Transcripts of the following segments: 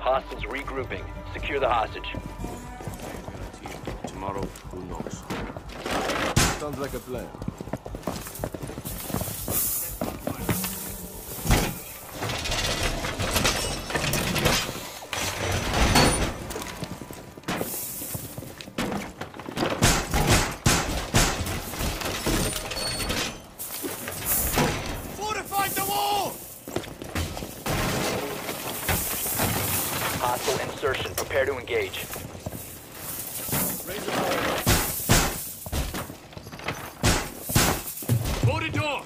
Hostiles regrouping. Secure the hostage. Tomorrow, who knows? Sounds like a plan. Hostile insertion. Prepare to engage. Loaded door!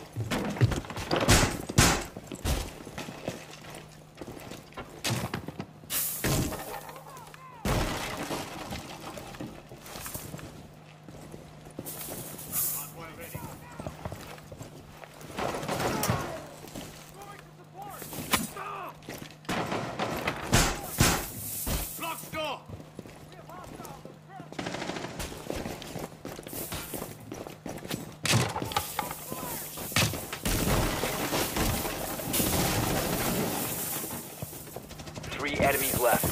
Three enemies left.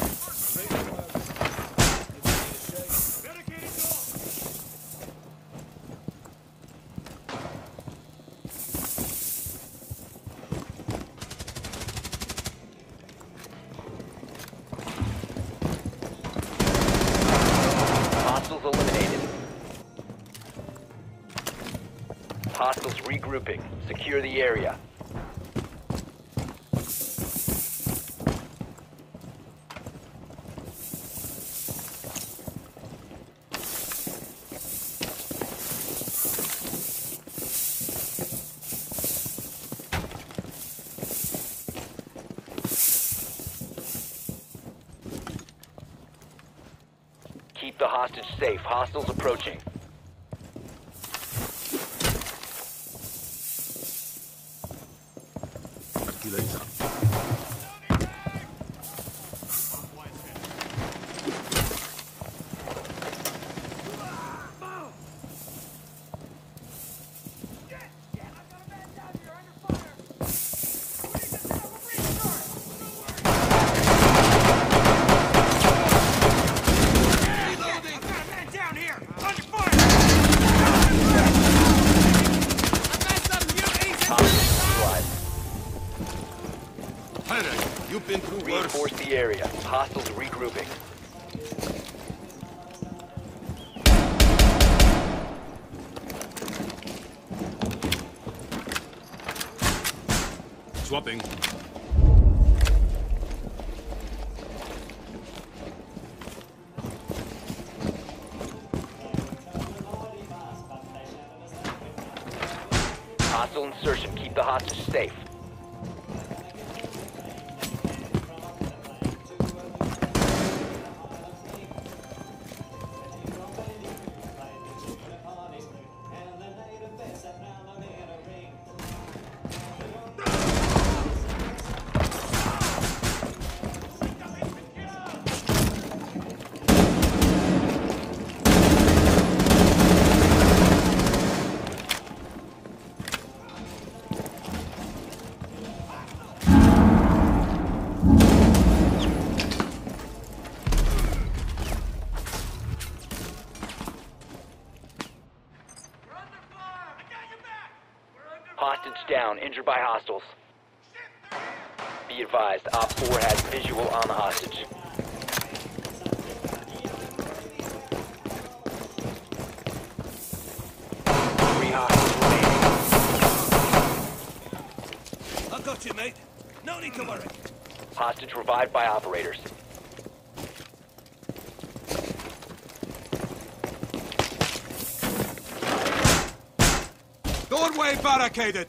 Hostiles eliminated. Hostiles regrouping. Secure the area. Keep the hostage safe. Hostiles approaching. You've been through worse. Reinforce the area. Hostiles regrouping. Swapping. Hostile insertion. Keep the hostage safe. Hostage down, injured by hostiles. Be advised, Op 4 has visual on the hostage. Three hostiles remaining. I got you, mate. No need to worry. Hostage revived by operators. Doorway barricaded.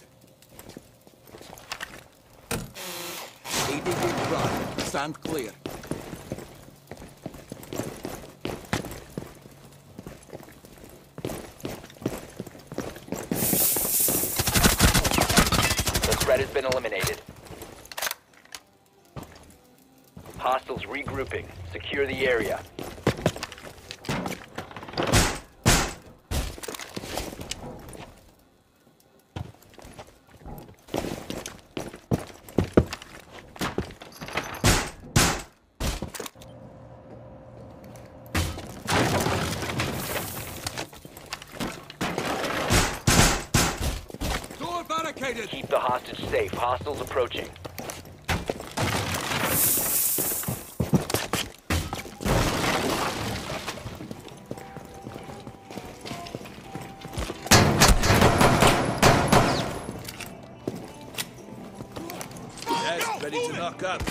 80 feet run. Stand clear. The threat has been eliminated. Hostiles regrouping. Secure the area. barricaded! Keep the hostage safe. Hostiles approaching. Yes, ready to knock out.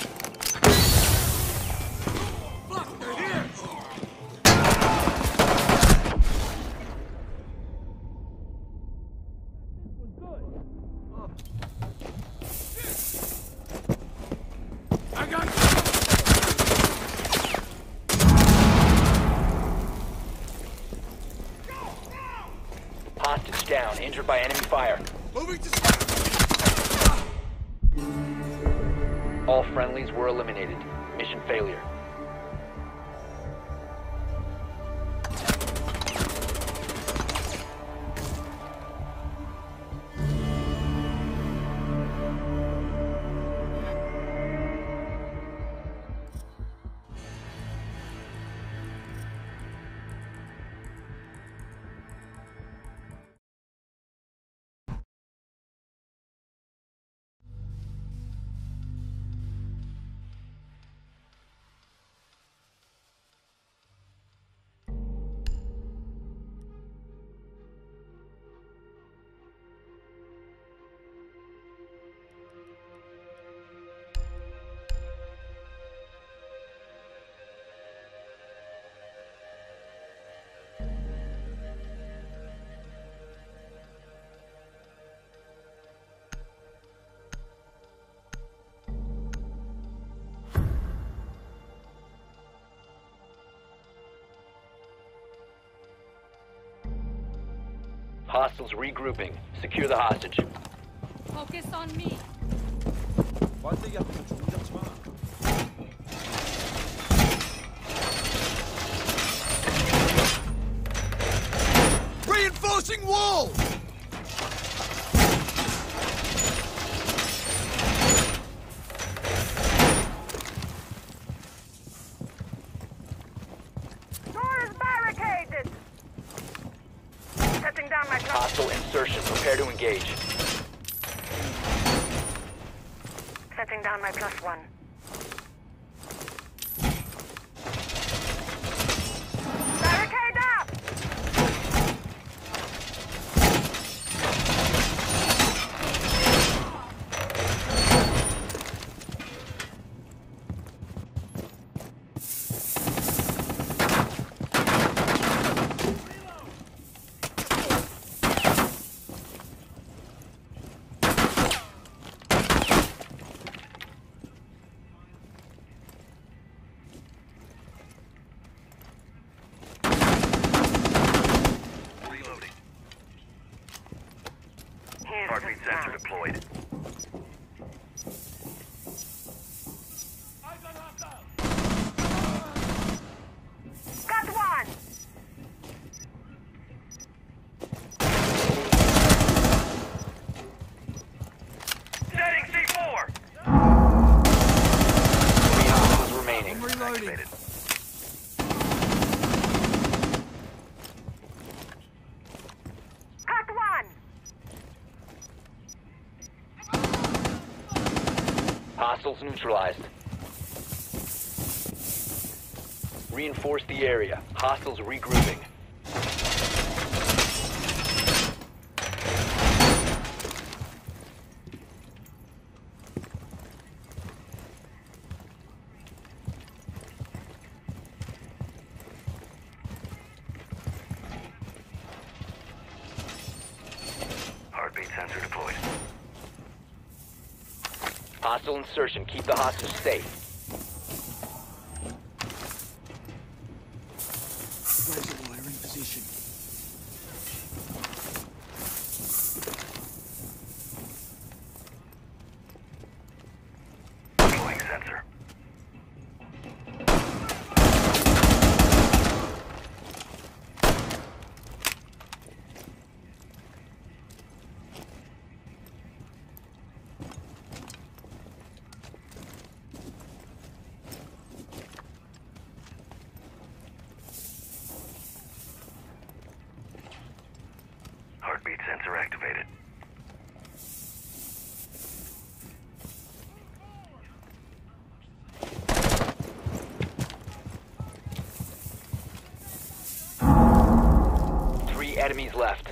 I got you! Hostage down. Injured by enemy fire. Moving to... All friendlies were eliminated. Mission failure. Hostiles regrouping. Secure the hostage. Focus on me. Reinforcing wall! Door is barricaded! Setting down my gun. Hostile insertion. Prepare to engage. Setting down my +1. Barricade up! Heartbeat sensor deployed. Got one! Setting C4! 3 hostiles remaining. Activated. Got one! Hostiles neutralized. Reinforce the area. Hostiles regrouping. Heartbeat sensor deployed. Hostile insertion. Keep the hostage safe. Reservoir in position. Deploying sensor. Heartbeat sensor activated. enemies left.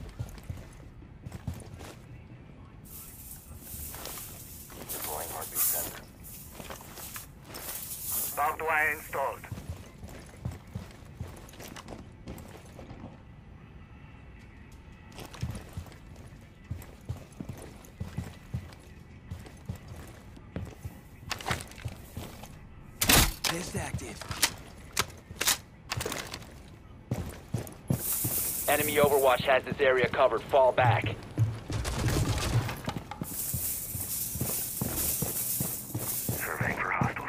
Deploying heartbeat sensor. Barbed wire installed. Test active. Enemy Overwatch has this area covered. Fall back. Surveying for hostiles.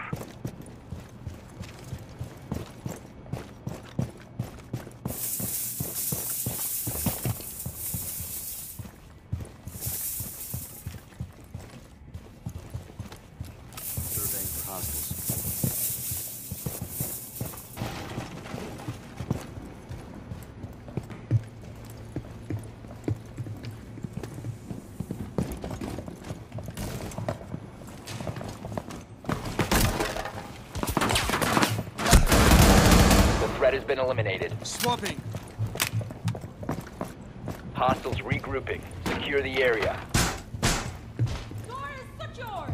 Surveying for hostiles. The threat has been eliminated. Swapping. Hostiles regrouping. Secure the area. Door is secure.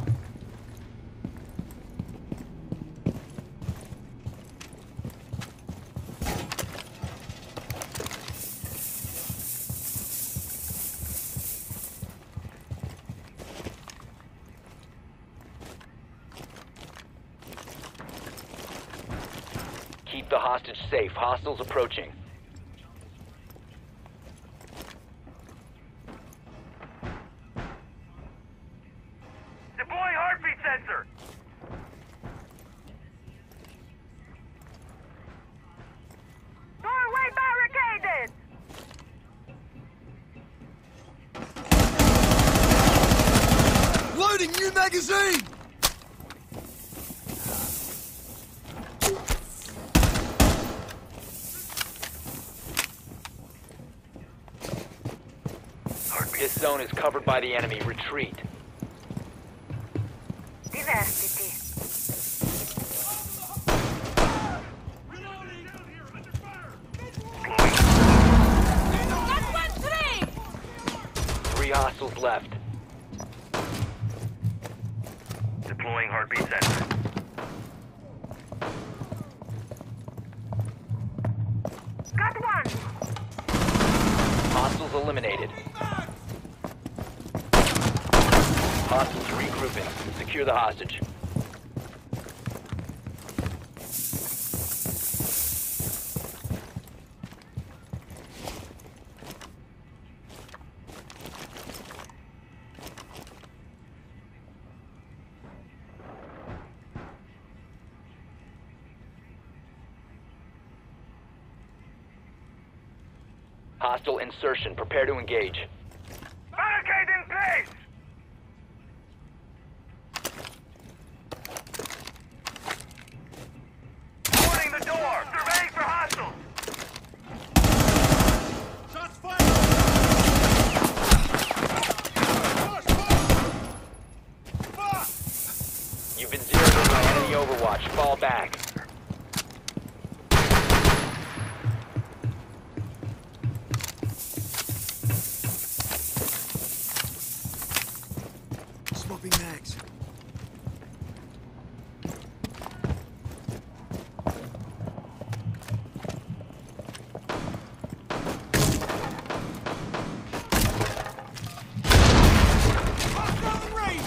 Keep the hostage safe. Hostiles approaching. Deploying heartbeat sensor. Doorway barricaded! Loading new magazine! This zone is covered by the enemy. Retreat. Diversity. That's one three. 3 hostiles left. Deploying heartbeat sensor. Got one! Hostiles eliminated. Hostiles regrouping. Secure the hostage. Hostile insertion. Prepare to engage. Barricade in place! Boarding the door! Surveying for hostiles! Shots fired! Fuck! You've been zeroed in by enemy Overwatch. Fall back. Swapping mags. Hostile range!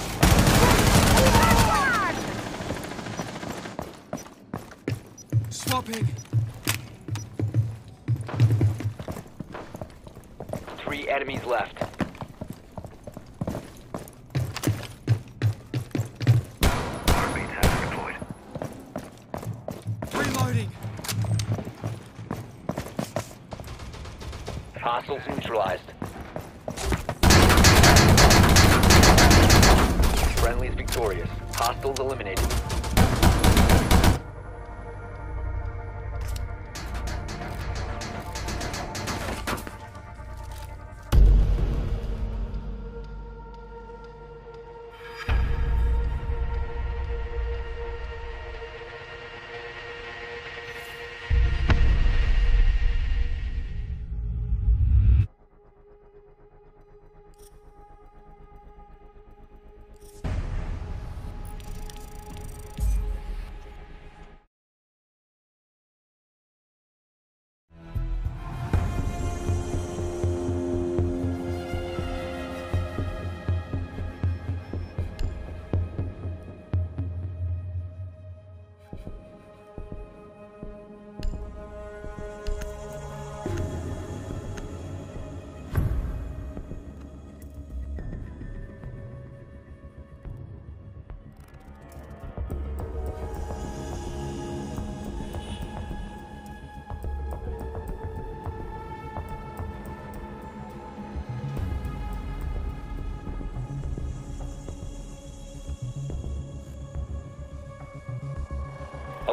Swapping. 3 enemies left. Heartbeat sensor deployed. Reloading. Hostiles neutralized. Friendlies victorious. Hostiles eliminated.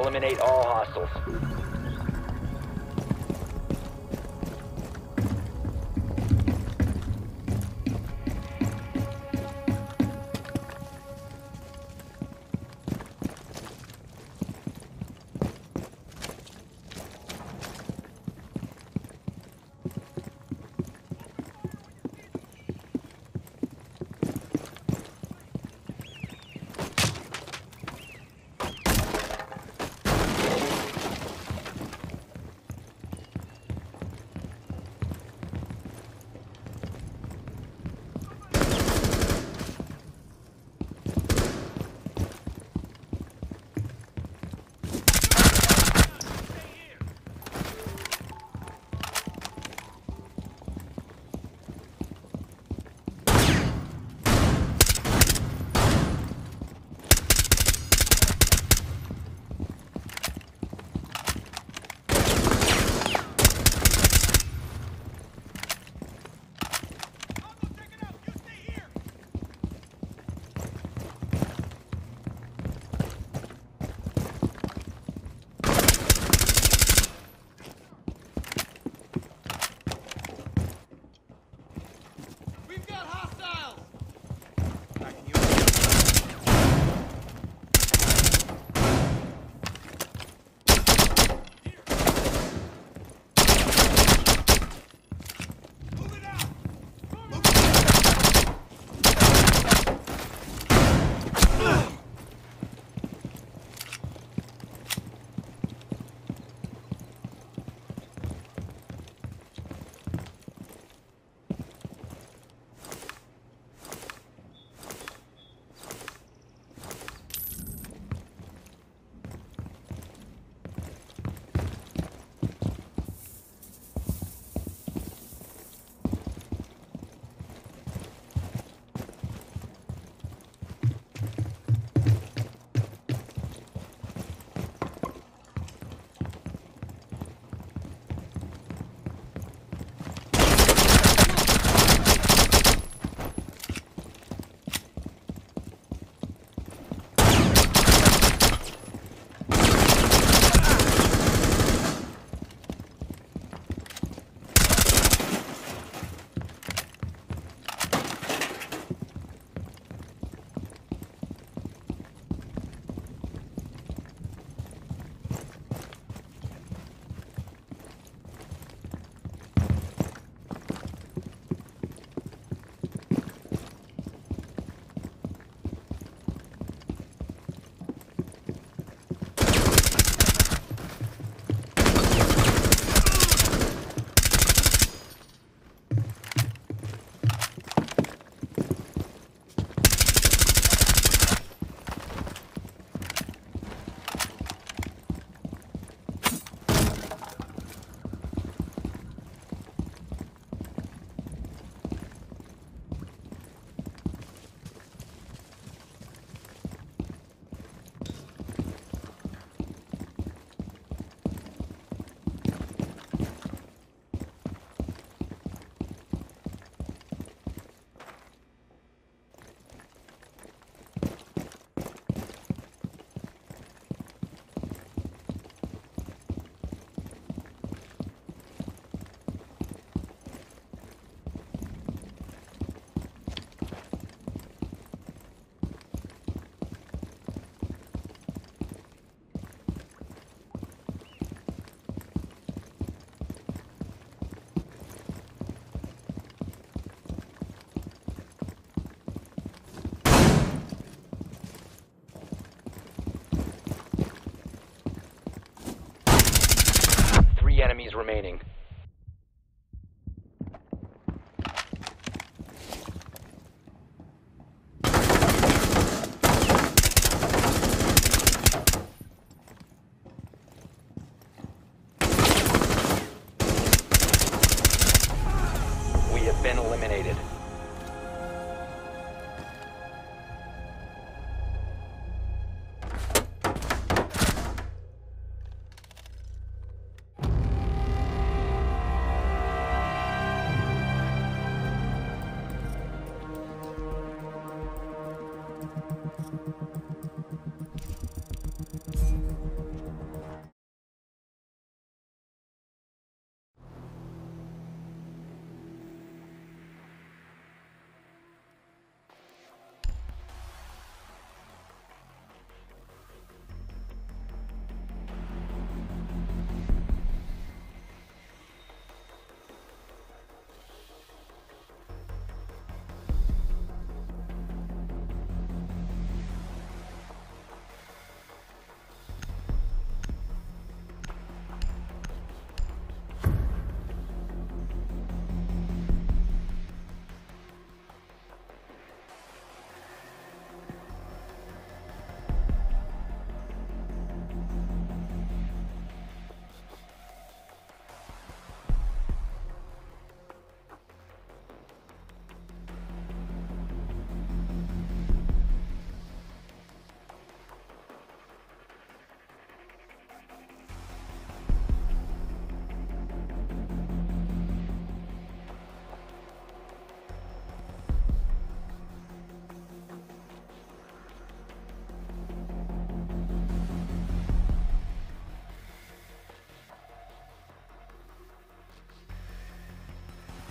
Eliminate all hostiles. We've got hostiles! Move it out! Enemies remaining. We have been eliminated.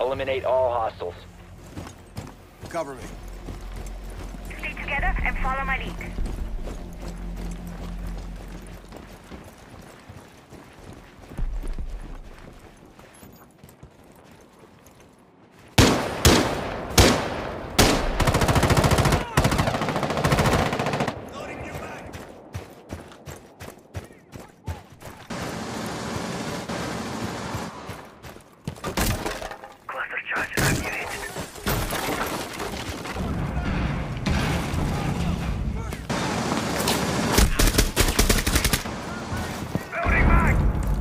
Eliminate all hostiles. Cover me. Stay together and follow my lead. Loading new mag. Cluster charge activated. Loading mag!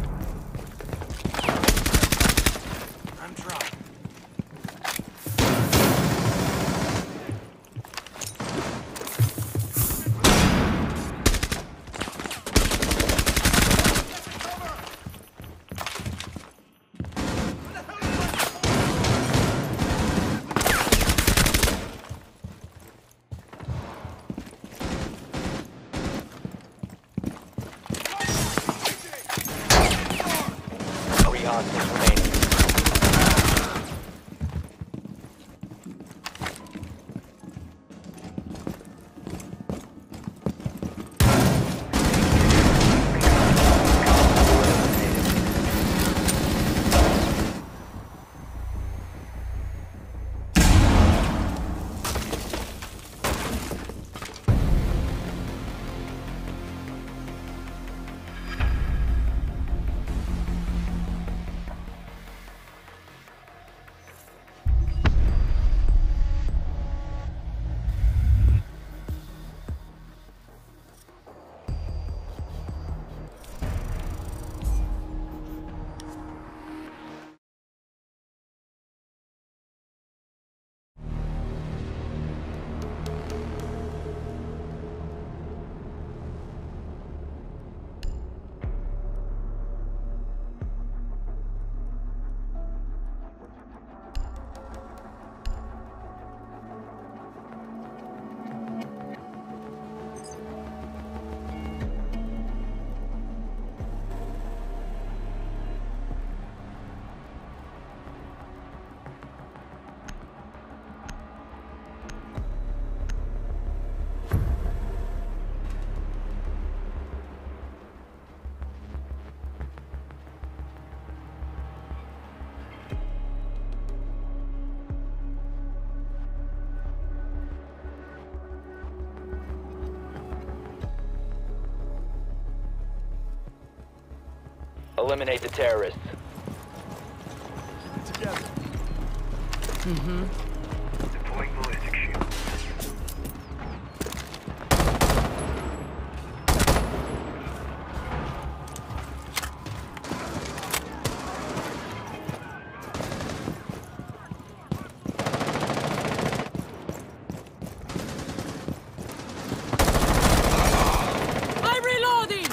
I'm dropped. Three hostiles remaining. Eliminate the terrorists. Together. Deploying ballistic shield. I'm reloading!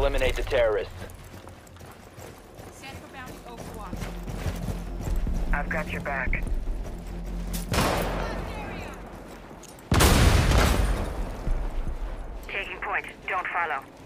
eliminate the terrorists. Set for bounty overwatch. I've got your back. Taking point. Don't follow.